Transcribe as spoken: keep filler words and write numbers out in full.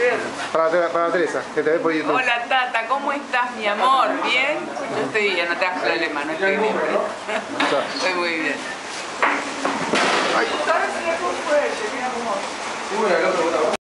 ver. Para, para Teresa, que te ve por YouTube. Hola Tata, ¿cómo estás, mi amor? ¿Bien? Yo estoy bien, no te hagas problema, no estoy bien. Estoy muy bien. Ay. Ahora sí, ¿cómo fue? Mira cómo...